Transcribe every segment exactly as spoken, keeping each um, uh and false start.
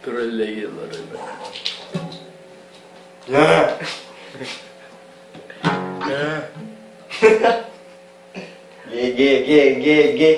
Trolleyeler. Ya. Ge ge ge ge ge.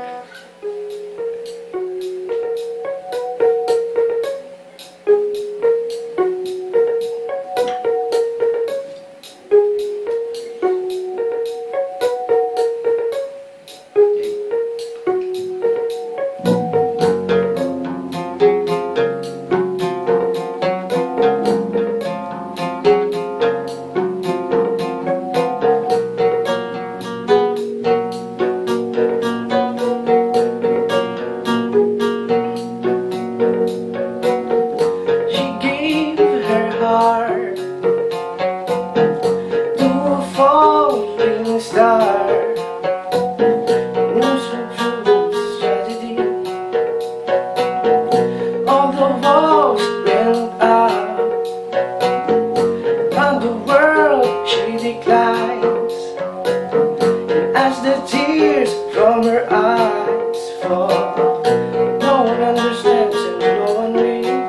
As the tears from her eyes fall, no one understands and no one will.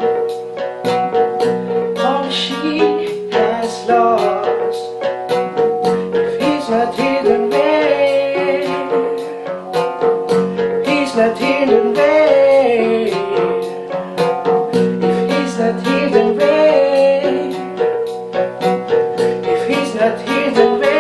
All she has lost, if he's not here then where? He's not here then where? If he's not here then where? If he's not here then where?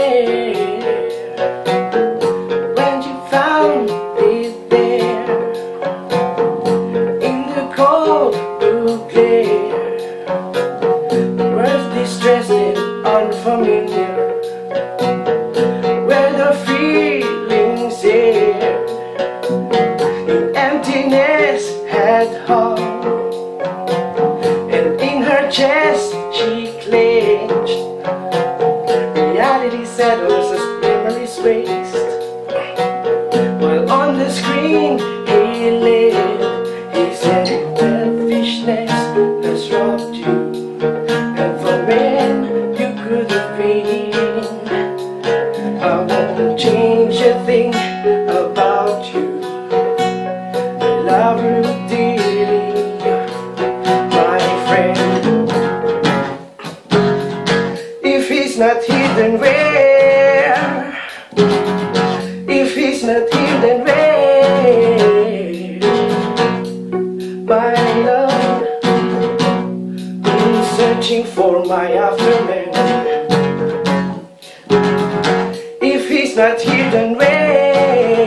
Unfamiliar, where the feelings here in emptiness had hung, and in her chest she clenched. Reality settles as memories waste, while on the screen he lived. He said selfishness has robbed you, and for men could have been. I won't change a thing about you. I love you dearly, my friend. If he's not here then where? If he's not here then where? My love, been searching for my aftermath. If he's not here then where?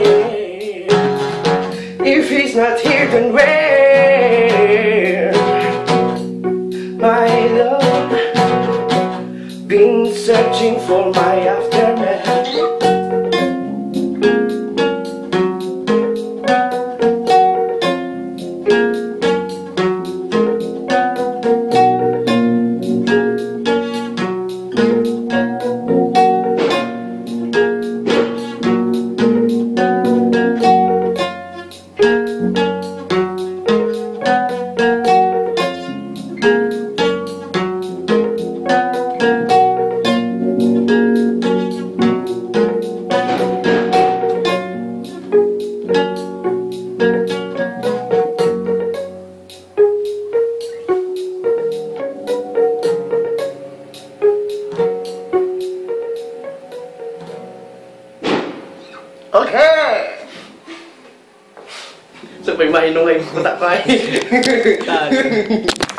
If he's not here then where? My love, been searching for my aftermath. Okay. Sự bình mày nung hình của tặng vai.